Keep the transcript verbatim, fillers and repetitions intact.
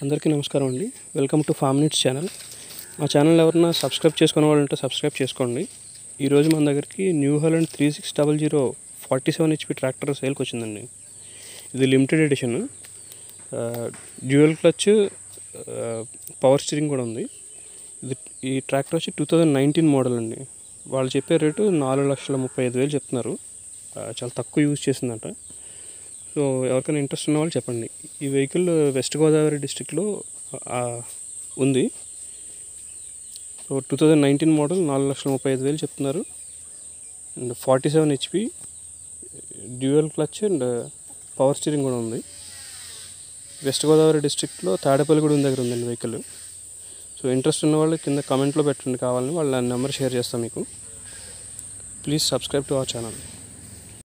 అందరికీ నమస్కారం అండి. Welcome to Farm Needs channel. మా ఛానల్ ఎవరైనా సబ్స్క్రైబ్ చేసుకునే వాళ్ళు ఉంటే సబ్స్క్రైబ్ చేసుకోండి. ఈరోజు మన దగ్గరికి New Holland three six double zero forty seven HP tractor సేల్కి వచ్చిందండి. ఇది limited edition, dual clutch, power steering కూడా ఉంది. ఇది ఈ ట్రాక్టర్ వచ్చి టూ థౌజండ్ నైన్టీన్ మోడల్ అండి. వాళ్ళు చెప్పే రేటు నాలుగు లక్షల ముప్పై ఐదు వేలు చెప్తున్నారు. చాలా తక్కువ యూజ్ చేసిందంట. సో ఎవరికైనా ఇంట్రెస్ట్ ఉన్న వాళ్ళు చెప్పండి. ఈ వెహికల్ వెస్ట్ గోదావరి డిస్ట్రిక్ట్లో ఉంది. So two thousand nineteen model, నాలుగు లక్షల ముప్పై ఐదు వేలు చెప్తున్నారు. And forty seven HP, dual clutch and power steering కూడా ఉంది. వెస్ట్ గోదావరి డిస్ట్రిక్ట్లో తాడేపల్లిగూడెం దగ్గర ఉందండి వెహికల్. సో ఇంట్రెస్ట్ ఉన్న వాళ్ళు కింద కామెంట్లో పెట్టండి, కావాలని వాళ్ళ నెంబర్ షేర్ చేస్తాం మీకు. Please subscribe to our channel.